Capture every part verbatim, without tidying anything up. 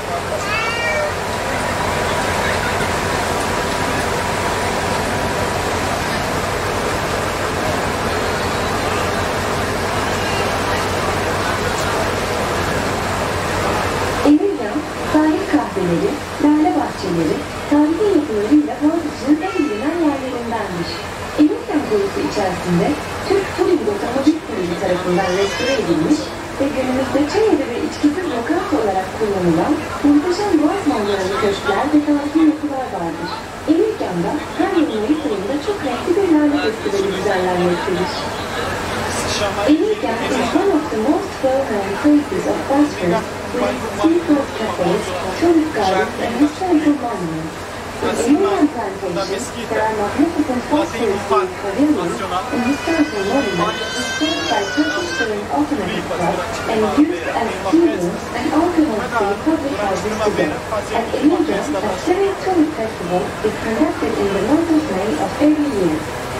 Emirgan, sahil kahveleri, lale bahçeleri, tarihi yapılarıyla Boğaziçi'nin en bilinen yerlerindendir. Emirgan korusu içerisinde Türk Turing Otomobil Kulübü tarafından restore edilmiş ve günümüzde çay evi ve içkisiz lokanta olarak kullanılan muhteşem boğaz manzaralı köşkler ve tarihi yapılar vardır. Emirgan'da her yıl Mayıs ayında çok renkli bir lale festivali düzenlenmektedir. Emirgan is one of the most well-known places of Bosphorus with seafood cafes, tulip gardens and historical monuments. In Emirgan Plantation, there are magnificent Bosphorus-themed pavilions and historical monuments built by Turkish Touring Automotive Club and used as tea rooms and alcohol-free public houses today. At Emirgan, a Syrian Tulip Festival is conducted in the month of May of every year.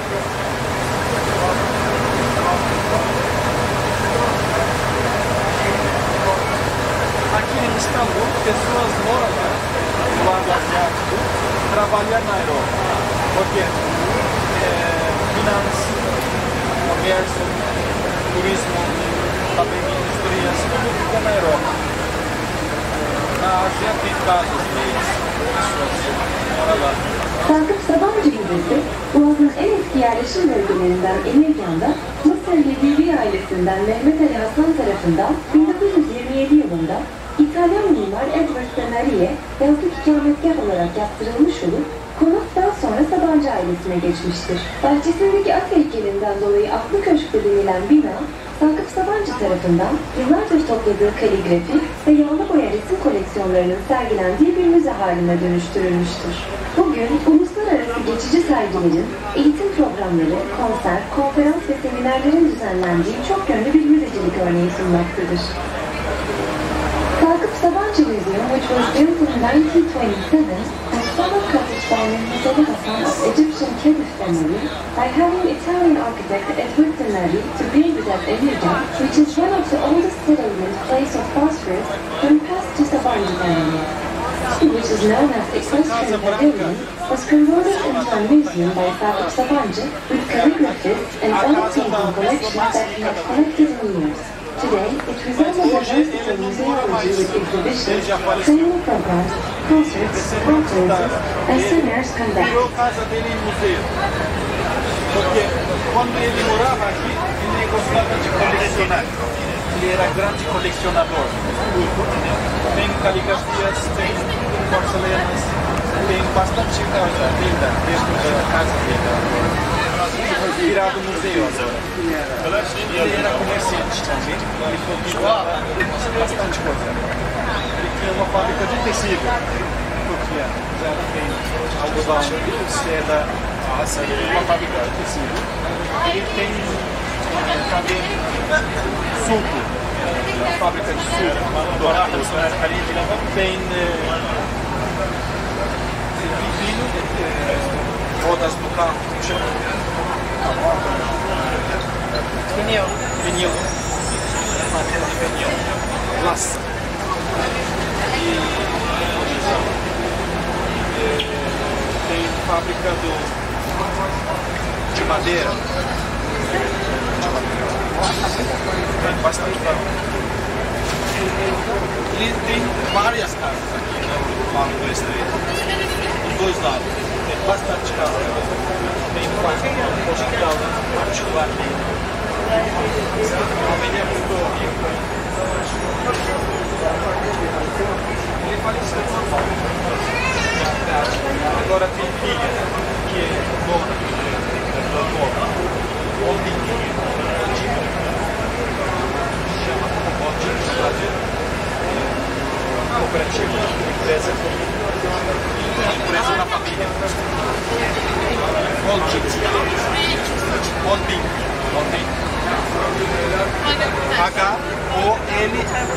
Aqui em Istambul, pessoas moram lá, do lado asiático, trabalham na Europa. Porque é, finanças, comércio, turismo, também indústrias, tudo fica na Europa. Na Ásia tem casos de pessoas que moram lá. Sakıp Sabancı Müzesi, Boğaz'ın en eski yerleşim bölgelerinden Emirgan'da, Mısırlı Bibi ailesinden Mehmet Ali Hasan tarafından bin dokuz yüz yirmi yedi yılında İtalyan mimar Edward Denari'ye yazlık ikametgah olarak yaptırılmış olup, konut daha sonra Sabancı ailesine geçmiştir. Bahçesindeki at heykelinden dolayı Aklı Köşkü denilen bina, Sakıp Sabancı tarafından yıllardır topladığı kaligrafi ve yağlı boya resim koleksiyonlarının sergilendiği bir müze haline dönüştürülmüştür. Bugün uluslararası geçici sergilerin, eğitim programları, konser, konferans ve seminerlerin düzenlendiği çok yönlü bir müzecilik örneği sunmaktadır. Sakıp Sabancı Museum, which was built in nineteen twenty-seven, has summer cottage by Mehmet Ali Hasan of Egyptian Kedif family by having Italian architect Edward Denari to build it at Emirgan, which is one of the oldest settlement place of Bosphorus when passed to Sabancı family. Which is known as Equestrian Pavilion, was converted into a museum by Sakıp Sabancı with calligraphies and other painting collections that he had collected in years. Today, it resembles a versatile museology with exhibitions, training programs, concerts, conferences, and seminars conducted. Virou casa dele em museu. Porque quando ele morava aqui, ele gostava de colecionar. Ele era grande colecionador. Tem caligrafias, tem porcelanas, tem bastante coisa linda dentro da casa dele. Virado museu agora. Ele era comerciante também, ele cultivava bastante coisa. Ele tinha uma fábrica de tecido, porque já tem algodão, seda, uma fábrica de tecido. Ele tem também suco, fábrica de suco, tem vinho, rodas do carro, pneu, pneu, matéria de pneu, laça. E tem fábrica do, de madeira. Tem bastante fábrica. Ele tem várias casas aqui no Lago do Estreito, dos dois lados. Tem bastante casa. Tem quase um hospital particular dele. A família é muito rica. Ele faleceu em São Paulo. Agora tem filha, que é dona da dona. Odinho. Chama Odinho no Brasil. Cooperativa, empresa. Empresa da família. Odinho. Odinho. Odinho. H O L D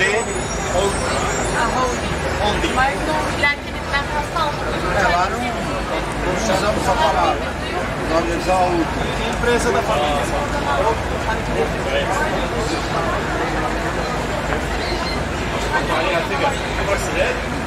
Odinho. Mas no Jaqueline Natal. É, lá não, não usamos a palavra. Nós usamos a Empresa da família. I think it's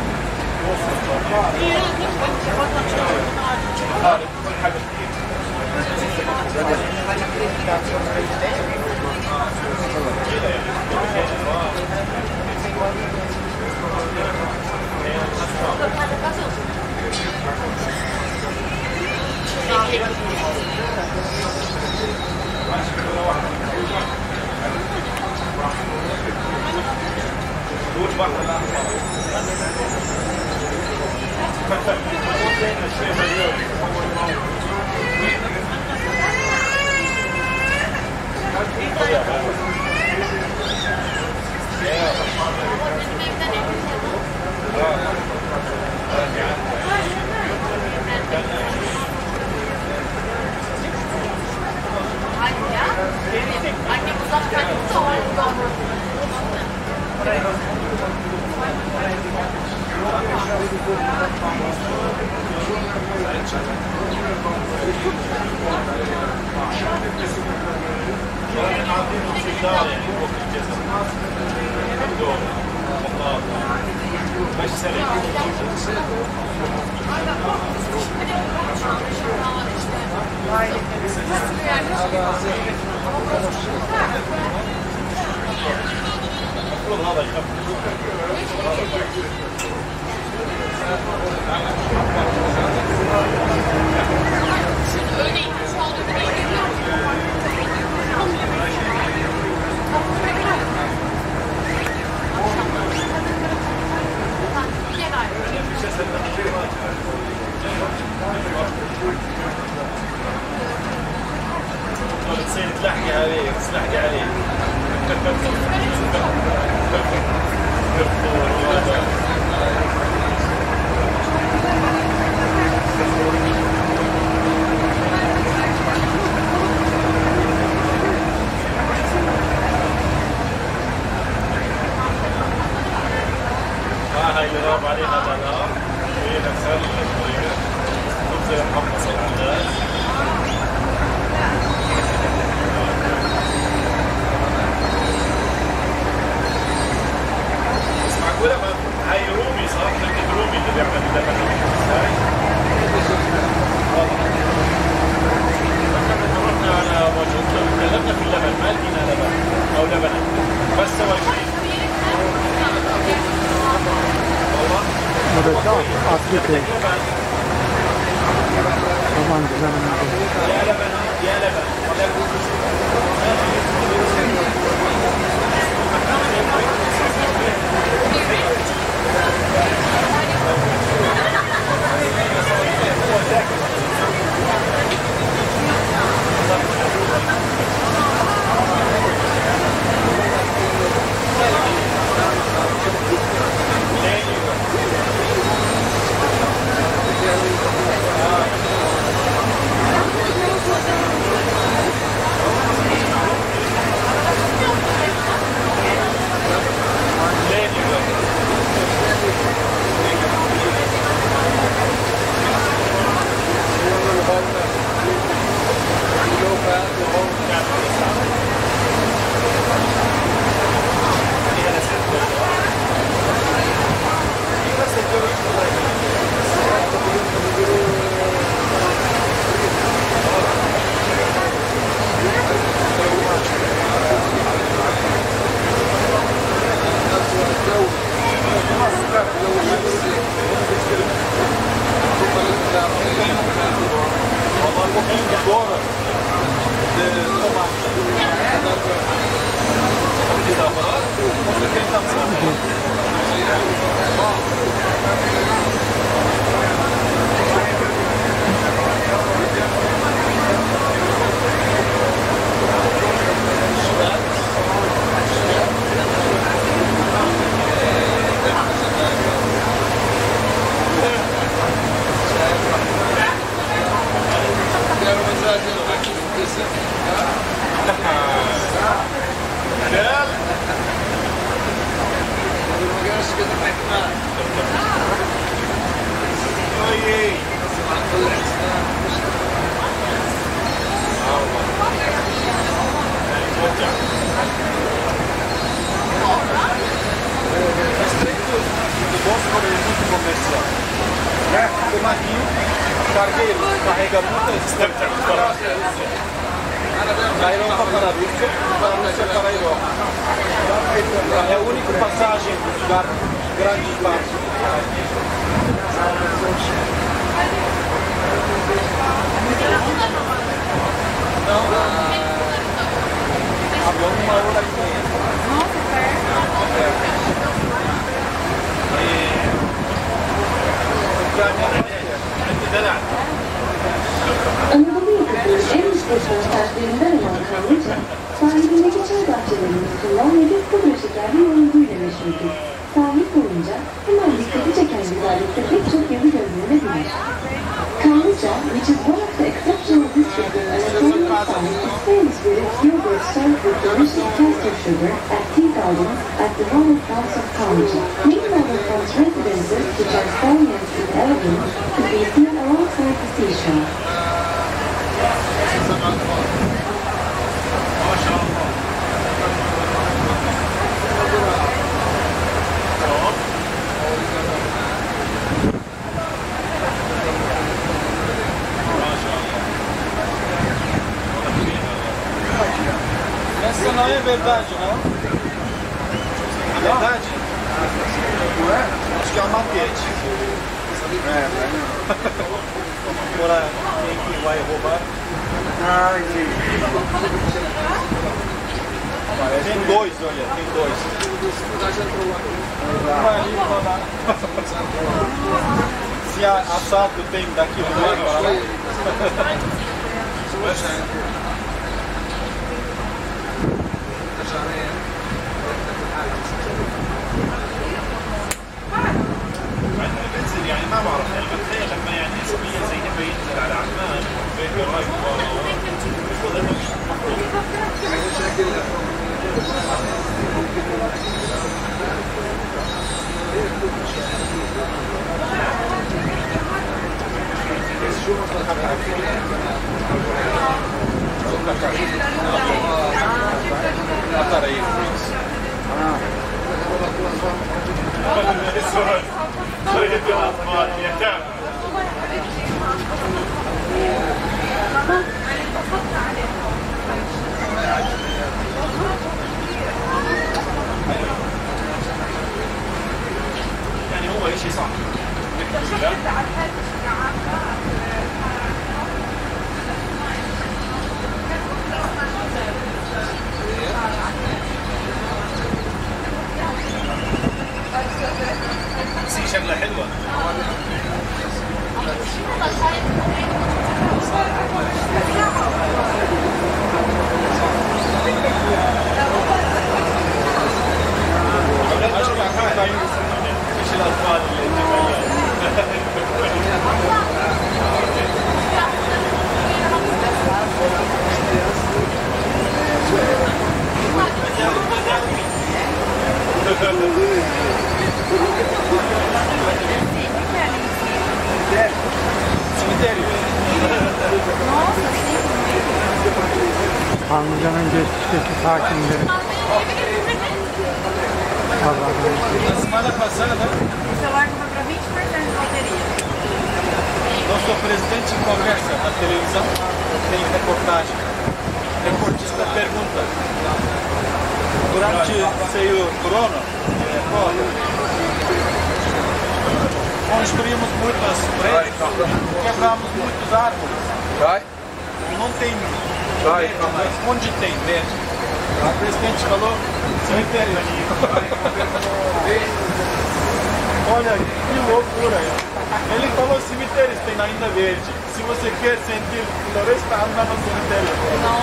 تلحقي عليه تلحقي عليه هاي اللي غاب عليها هذا النار وهي نفسها الطريقة نبذل محمص العداد اسمع كولا هاي رومي صح؟ كلمة رومي اللي بيعمل اللبن ازاي؟ رحنا على وجه تكلمنا في اللبن ما لقينا لبن او لبن بس سوى شيء هذا أصلي طبعا زمان يا لبن يا لبن Bosco è molto commerciale. Tomatinho, cargueiro, carrega muitas para a Rússia. Da Europa para a Rússia, da Rússia para a Europa. É a única passagem do lugar grande espaço. Não, avião uma hora e meia. Nossa, perto. Anadolu yakasının en müstesna taşlarından olan Kanlıca, sahilindeki çay bahçelerinin üstünden nefis pudra şekerli yoğurduyla meşhurdur. Sahil boyunca hemen dikkati çeken güzellikte pek çok yazı gözlenebilir. Kanlıca, which is one of the exceptional districts in Anatolian side, is famous for its yogurt served with delicious castor sugar at tea gardens at the Royal House of Kanlıca. Many other French residences, which are salient and elegant, could be seen alongside the seashore. Essa não é verdade, não? É verdade? Não é? Acho que é uma maquete. É, Agora, quem que vai roubar? Ah, entendi. Tem dois, olha, tem dois. Vai ali para lá. Se a assalto tem daqui do meio para lá. يعني ما بعرف يعني بتخيل لما يعني نسبيا زي ما ينزل على عمان يعني هو شيء صعب. بس هي شغلة حلوة. مش الأطفال Kanlıca'nın geçmişteki sakinleri. Na semana passada, Esse celular compra para vinte por cento de bateria. nosso presidente em conversa na televisão, tem reportagem. O reportista pergunta, durante o corona, construímos muitas prédios, quebramos muitos árvores. Vai? Não tem Vai, verde, mas onde tem verde? O presidente falou, cemitério. Olha, que loucura. Ele falou, cemitérios tem ainda verde. Se você quer sentir floresta, anda no cemitério.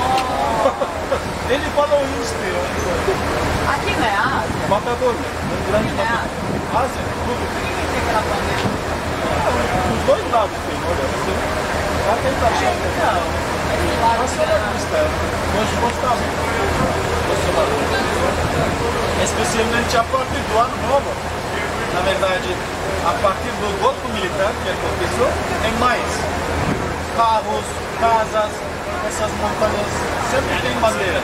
Ele falou isso. Aqui não é Ásia? Matador, um grande matador. Ásia, tudo. Tem aquela bandeira. Dos dois lados tem, olha. Você lá tem que achar. Não. Esse lado Nós somos nós gostamos. Especialmente a partir do ano novo. Na verdade, a partir do golpe militar que aconteceu, tem mais carros, casas, essas montanhas, sempre tem bandeira.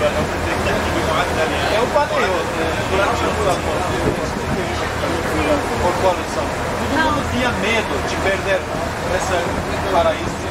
É o paneio durante o coalição. Todo mundo tinha medo de perder esse paraíso.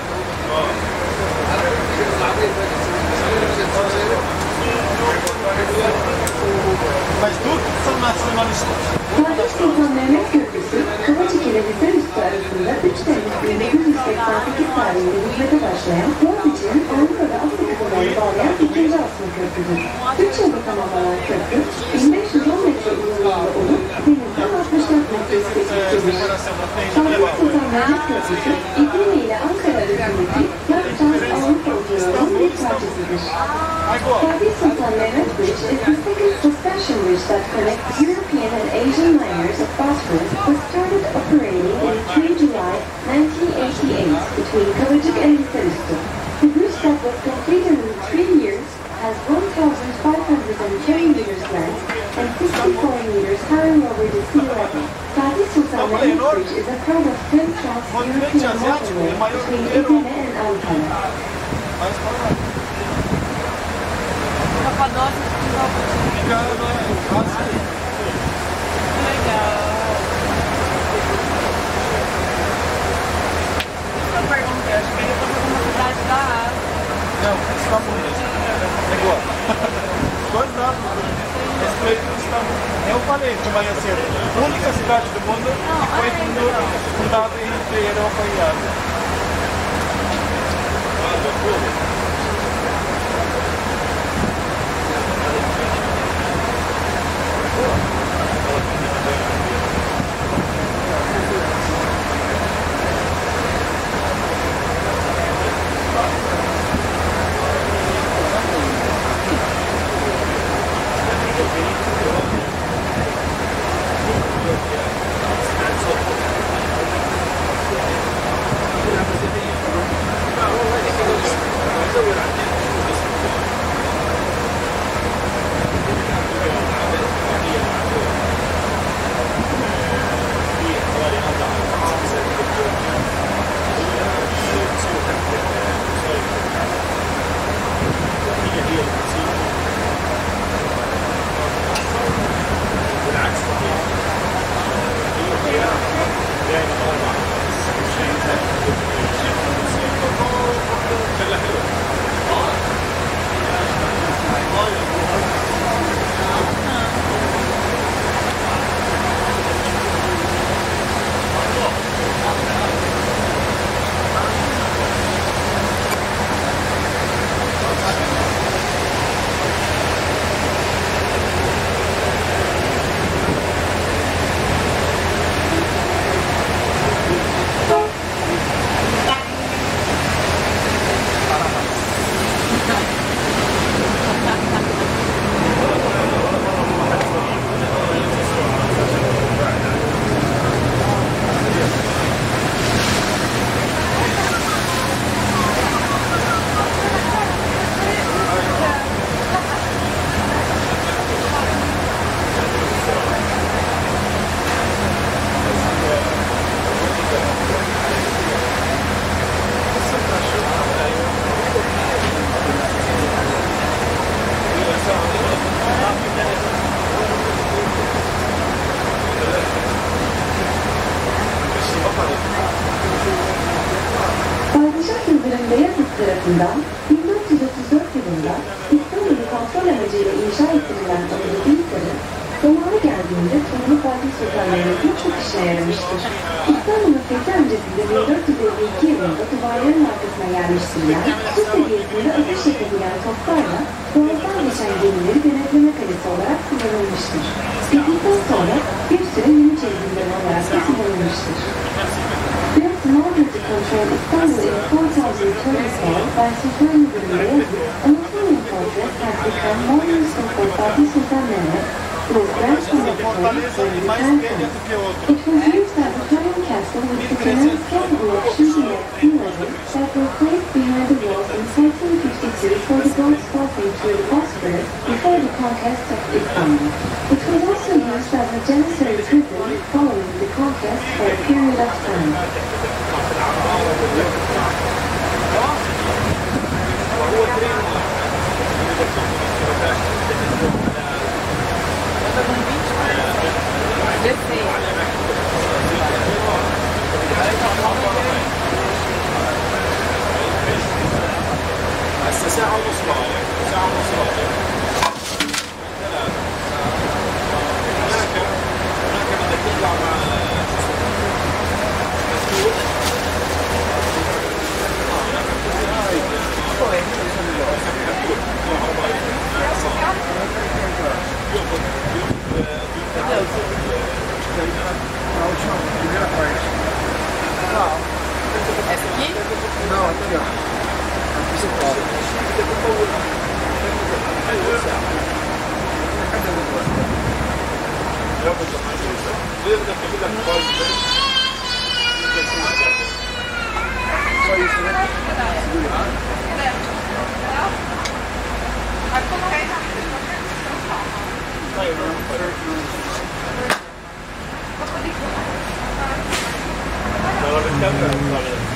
Mas tudo são nacionalistas. Fatih Sultan Mehmet Köprüsü, Kavacık ile Hisarüstü arasında üç Temmuz bin dokuz yüz seksen sekiz tarihinde hizmete başlayan Boğaziçi'nin Avrupa ve Asya kıtalarını bağlayan ikinci asma köprüdür. üç yılda tamamlanan köprü, bin beş yüz on metre uzunluğunda olup denizden altmış dört metre yüksekliktedir. Fatih Sultan Mehmet Köprüsü, İdlib ile Ankara arasındaki Trans-Avrupa otoyolunun bir parçasıdır. Fatih Sultan Mehmet Bridge is the second suspension bridge that connects European and Asian liners of Bosphorus, was started operating in the third of July nineteen eighty-eight between Kavacık and Hisarüstü. The bridge that was completed in three years has one thousand five hundred ten meters length and sixty-four meters higher over the sea level. Fatih Sultan Mehmet Bridge is a part of ten Trans-European waterway between Edirne and Ankara. Capadócia, Legal. legal. Isso eu perguntei, acho que ele foi alguma cidade da Ásia. Não, Istambul mesmo. É igual. Dois lados. Esse pleito de Istambul. Eu falei de manhã cedo. A única cidade do mundo que foi fundada entre Europa e Ásia. tarafından bin dört yüz otuz dört yılında İstanbul'u kontrol amacıyla inşa ettirilen Anadolu Hisarı, zamanı geldiğinde Tunlu Fatih Sultan Mehmet'in çok işine yaramıştır. İstanbul'un fethi öncesinde bin dört yüz elli iki yılında duvarların arkasına yerleştirilen, su seviyesinde ateş yapabilen toplarla boğazdan geçen gemileri denetleme kalesi olarak kullanılmıştır. Bittikten sonra bir süre Yeniçeri Zindanı olarak da kullanılmıştır. Built in order to control Istanbul in four thousand twenty-four by Sultan Beyazıt, Anatolian fortress has become more useful for Fatih Sultan Mehmet, who was grandson of the Caliph during the time frame. It was used as a giant castle with the cannons capable of shooting at sea level that were placed behind the walls in thirteen fifty-two for the boats passing through the Bosphorus before the conquest of Istanbul. It was also used as a janissary prison following the conquest for a period of time. Descer. Na última, primeira parte. Essa aqui? Não, aqui, ó. A principal. Só isso, né? Vai colocar aí Não, não, não.